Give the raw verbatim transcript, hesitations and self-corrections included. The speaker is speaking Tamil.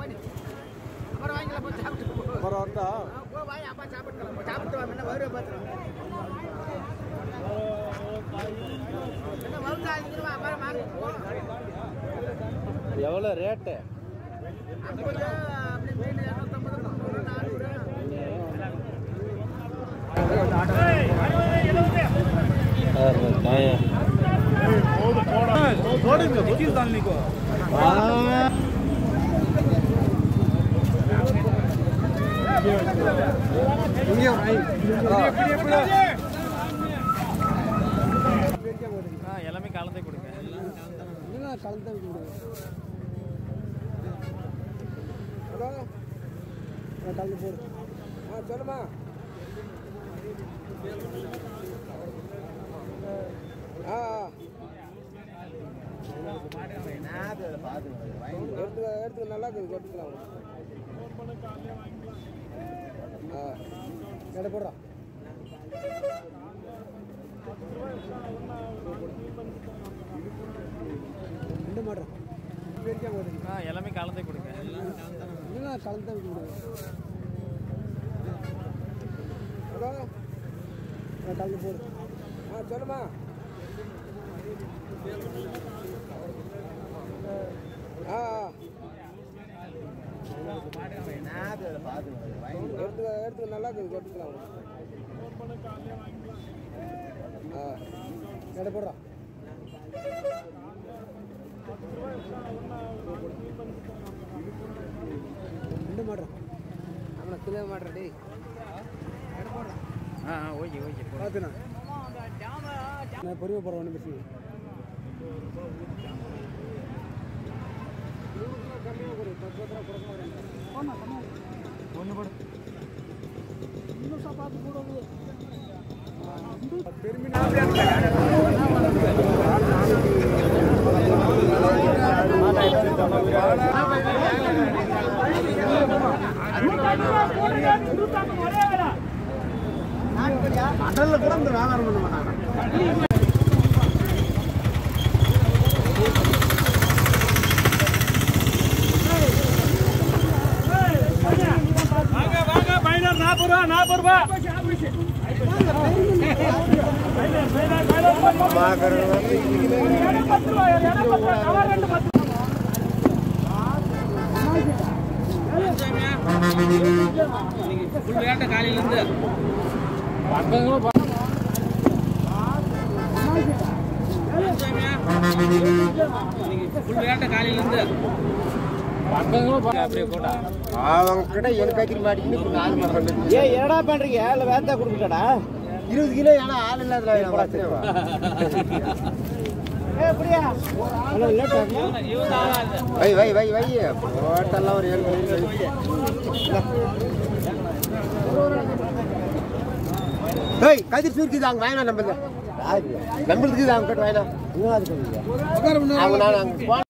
அப்புறம் வந்தா எவ்வளோ ரேட்டு? எல்லாமே கலந்து கொடுங்க. கலந்து கலந்து போடு. ஆ சொல்லுமா. ஆ எடுத்து எடுத்து நல்லா இருக்குது கொட்டுக்கலாம். ஆ கடை போடுறான். ரெண்டு மாடுறோம். எல்லாமே கலந்து கொடுங்க. இல்லைண்ணா கலந்து தான் கொடுங்க. ஹலோ கலந்து போடு. ஆ சொல்லுமா. ஆ எடுத்து எடுத்து நல்லா இருக்குது கொட்டுக்கலாம். ஆ கடை போடுறான். ரெண்டு மாடுறோம். அப்புறம் கிலோ மாடுறடி ஆ ஓகே ஓகே பார்த்துண்ணா நான் பொறுமை போகிறேன். ஒன்று பிரச்சனை ஒன்று போடு. இன்னும் பார்த்து போடுவது அடல்ல கூட இந்த வியாபாரம் பண்ண மாட்டாங்க. வாங்க வாங்க பைனர் நாற்பது ரூபா நாற்பது ரூபா காலையில இருந்து காலையில இருந்து அவங்கிட்ட எனக்கு கத்திரி மாட்டிக்கின்னு நாலு மாசம். ஏ என்னடா பண்றீங்க? இல்ல வேத்தா கொடுத்துட்டடா இருபது கிலோ. ஏன்னா ஆள் இல்லாத வை வை வை வை போட்டெல்லாம் ஒரு ஏழு கதிர் சுருக்குது. அவங்க வாங்கினா நம்மளுக்கு நம்மளுக்கு அவங்க கட்டு வாங்கினா அவங்க நான்